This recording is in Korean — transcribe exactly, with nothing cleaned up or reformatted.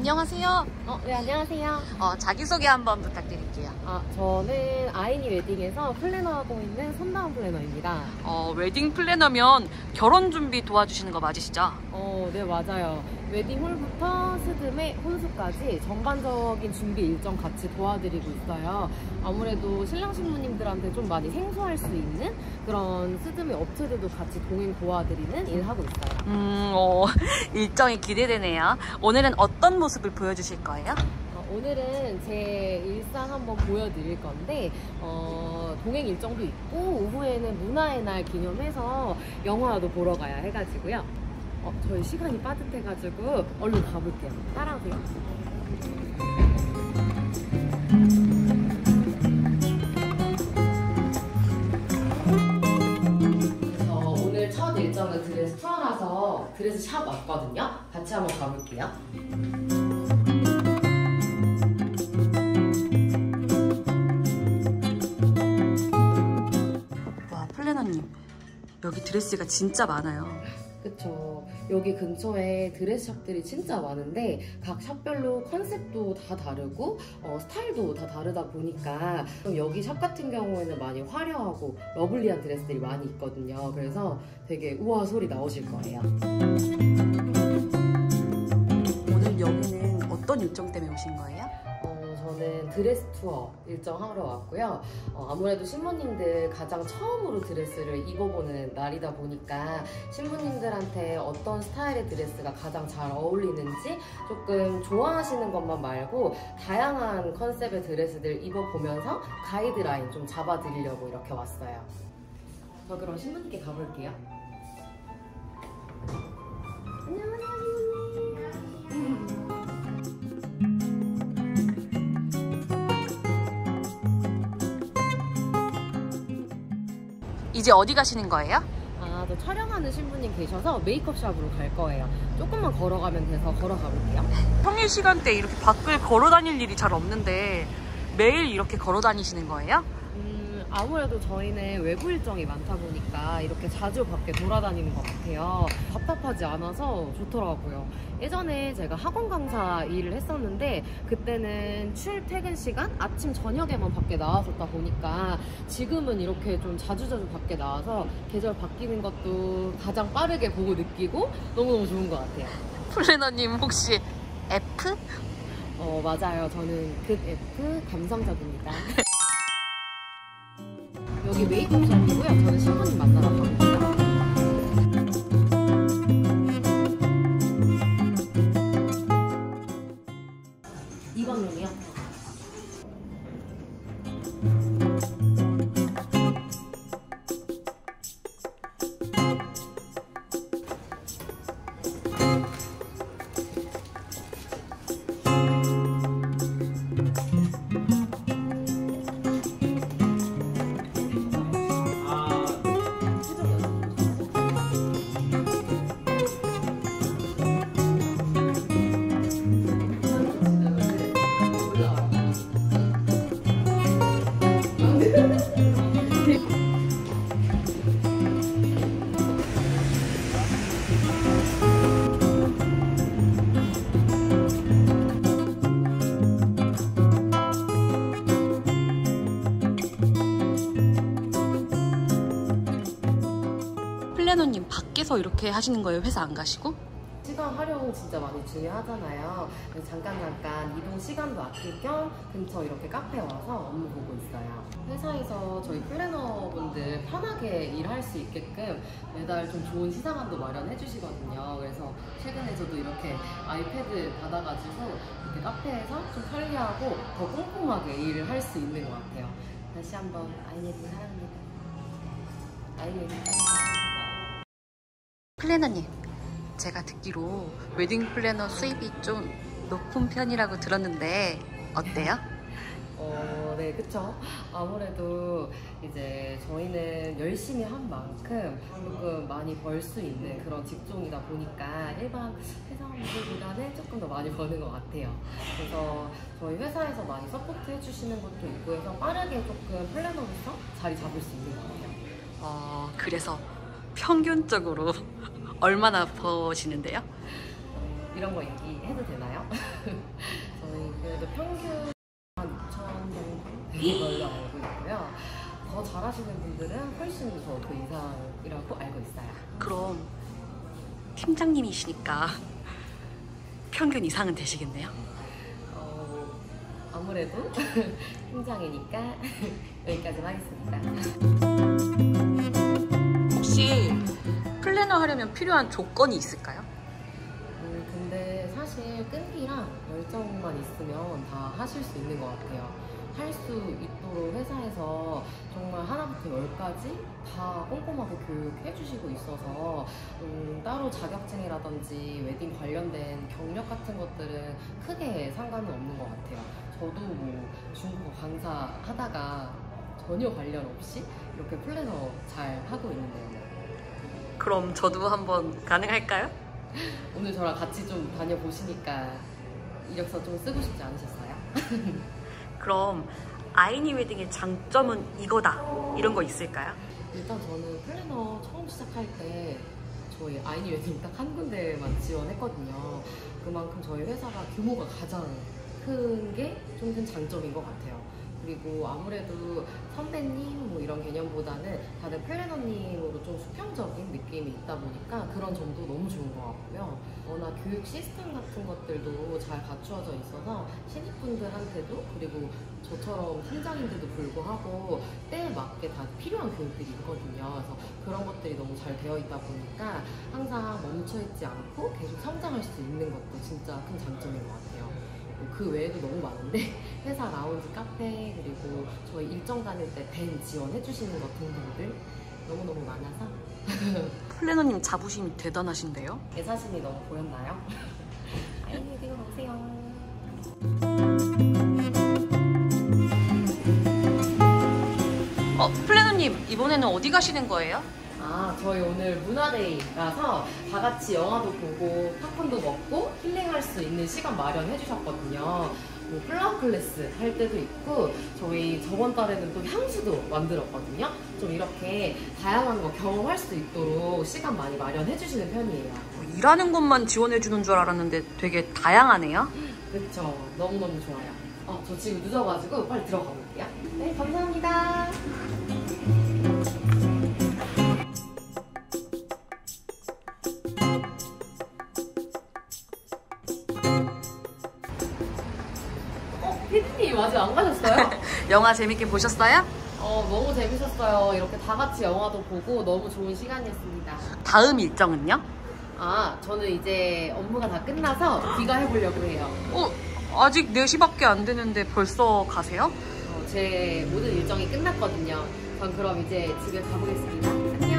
안녕하세요. 어, 네, 안녕하세요. 어, 자기소개 한번 부탁드릴게요. 아, 저는 아이니 웨딩에서 플래너하고 있는 손나은 플래너입니다. 어, 웨딩 플래너면 결혼 준비 도와주시는 거 맞으시죠? 어, 네, 맞아요. 웨딩홀부터 스드메, 혼수까지 전반적인 준비 일정 같이 도와드리고 있어요. 아무래도 신랑 신부님들한테 좀 많이 생소할 수 있는 그런 스드메 업체들도 같이 동행 도와드리는 일 하고 있어요. 음, 어, 일정이 기대되네요. 오늘은 어떤 모습을 보여주실 거예요? 어, 오늘은 제 일상 한번 보여드릴 건데 어, 동행 일정도 있고 오후에는 문화의 날 기념해서 영화도 보러 가야 해가지고요. 어, 저희 시간이 빠듯해가지고 얼른 가볼게요. 따라오세요. 어, 오늘 첫 일정은 드레스 투어라서 드레스 샵 왔거든요. 같이 한번 가볼게요. 와, 플래너님, 여기 드레스가 진짜 많아요. 그쵸. 여기 근처에 드레스샵들이 진짜 많은데 각 샵별로 컨셉도 다 다르고 어, 스타일도 다 다르다 보니까 여기 샵 같은 경우에는 많이 화려하고 러블리한 드레스들이 많이 있거든요. 그래서 되게 우와 소리 나오실 거예요. 오늘 여기는 어떤 일정 때문에 오신 거예요? 저는 드레스 투어 일정 하러 왔고요. 어, 아무래도 신부님들 가장 처음으로 드레스를 입어보는 날이다 보니까 신부님들한테 어떤 스타일의 드레스가 가장 잘 어울리는지 조금 좋아하시는 것만 말고 다양한 컨셉의 드레스들 입어보면서 가이드라인 좀 잡아드리려고 이렇게 왔어요. 저 그럼 신부님께 가볼게요. 안녕하세요, 신부님. 이제 어디 가시는 거예요? 아, 저 촬영하는 신부님 계셔서 메이크업샵으로 갈 거예요. 조금만 걸어가면 돼서 걸어가 볼게요. 평일 시간대 이렇게 밖을 걸어 다닐 일이 잘 없는데 매일 이렇게 걸어 다니시는 거예요? 음, 아무래도 저희는 외부 일정이 많다 보니까 이렇게 자주 밖에 돌아다니는 것 같아요. 답답하지 않아서 좋더라고요. 예전에 제가 학원 강사 일을 했었는데 그때는 출퇴근 시간 아침 저녁에만 밖에 나왔었다 보니까 지금은 이렇게 좀 자주자주 밖에 나와서 계절 바뀌는 것도 가장 빠르게 보고 느끼고 너무너무 좋은 것 같아요. 플래너님 혹시 F? 어, 맞아요. 저는 급 F 감성적입니다. 여기 메이크업샵이고요. 저는 신부님 만나러 갑니다. 이번 룸이요? 플래너님 밖에서 이렇게 하시는 거예요? 회사 안 가시고? 시간 활용 진짜 많이 중요하잖아요. 그래서 잠깐 잠깐 이동 시간도 아낄 겸 근처 이렇게 카페 와서 업무 보고 있어요. 회사에서 저희 플래너분들 편하게 일할 수 있게끔 매달 좀 좋은 시상안도 마련해 주시거든요. 그래서 최근에 저도 이렇게 아이패드 받아가지고 이렇게 카페에서 좀 편리하고 더 꼼꼼하게 일을 할 수 있는 것 같아요. 다시 한번 아이니 웨딩 사랑합니다. 아이니 웨딩 사랑합니다. 플래너님, 제가 듣기로 웨딩 플래너 수입이 좀 높은 편이라고 들었는데 어때요? 어, 네, 그쵸. 아무래도 이제 저희는 열심히 한 만큼 조금 많이 벌 수 있는 그런 직종이다 보니까 일반 회사원들보다는 조금 더 많이 버는 것 같아요. 그래서 저희 회사에서 많이 서포트 해주시는 것도 있고 해서 빠르게 조금 플래너로서 자리 잡을 수 있는 것 같아요. 어, 그래서 평균적으로 얼마나 버시는데요? 이런 거 얘기해도 되나요? 저희 그래도 평균 한 이천 정도 되는 걸로 알고 있고요. 더 잘하시는 분들은 훨씬 더 그 이상이라고 알고 있어요. 그럼 팀장님이시니까 평균 이상은 되시겠네요? 어, 아무래도 팀장이니까 여기까지만 하겠습니다. 혹시 플래너 하려면 필요한 조건이 있을까요? 음, 근데 사실 끈기랑 열정만 있으면 다 하실 수 있는 것 같아요. 할 수 있도록 회사에서 정말 하나부터 열까지 다 꼼꼼하게 교육해 주시고 있어서 음, 따로 자격증이라든지 웨딩 관련된 경력 같은 것들은 크게 상관은 없는 것 같아요. 저도 뭐 중국어 강사 하다가 전혀 관련 없이 이렇게 플래너 잘 하고 있는데요. 그럼 저도 한번 가능할까요? 오늘 저랑 같이 좀 다녀보시니까 이력서 좀 쓰고 싶지 않으셨어요? 그럼 아이니 웨딩의 장점은 이거다 이런 거 있을까요? 일단 저는 플래너 처음 시작할 때 저희 아이니 웨딩 딱 한 군데만 지원했거든요. 그만큼 저희 회사가 규모가 가장 큰 게 좀 큰 장점인 것 같아요. 그리고 아무래도 선배님 뭐 이런 개념보다는 다들 플래너님으로 좀 수평적인 느낌이 있다 보니까 그런 점도 너무 좋은 것 같고요. 워낙 교육 시스템 같은 것들도 잘 갖추어져 있어서 신입분들한테도 그리고 저처럼 팀장인데도 불구하고 때에 맞게 다 필요한 교육들이 있거든요. 그래서 그런 것들이 너무 잘 되어 있다 보니까 항상 멈춰있지 않고 계속 성장할 수 있는 것도 진짜 큰 장점인 것 같아요. 그 외에도 너무 많은데 회사 라운지 카페 그리고 저희 일정 다닐 때 밴 지원해 주시는 것 등등들 너무너무 많아서 플래너님 자부심이 대단하신데요? 애사심이 너무 보였나요? 아이니 웨딩 오세요. 어, 플래너님 이번에는 어디 가시는 거예요? 아, 저희 오늘 문화데이라서 다 같이 영화도 보고 팝콘도 먹고 힐링할 수 있는 시간 마련해 주셨거든요. 뭐 플라워 클래스 할 때도 있고 저희 저번 달에는 또 향수도 만들었거든요. 좀 이렇게 다양한 거 경험할 수 있도록 시간 많이 마련해 주시는 편이에요. 일하는 것만 지원해 주는 줄 알았는데 되게 다양하네요? 그렇죠. 너무너무 좋아요. 어, 저 지금 늦어가지고 빨리 들어가 볼게요. 네, 감사합니다. 피디님 아직 안 가셨어요? 영화 재밌게 보셨어요? 어, 너무 재밌었어요. 이렇게 다 같이 영화도 보고 너무 좋은 시간이었습니다. 다음 일정은요? 아, 저는 이제 업무가 다 끝나서 귀가해보려고 해요. 어, 아직 네 시밖에 안 되는데 벌써 가세요? 어, 제 모든 일정이 끝났거든요. 전 그럼 이제 집에 가보겠습니다. 안녕.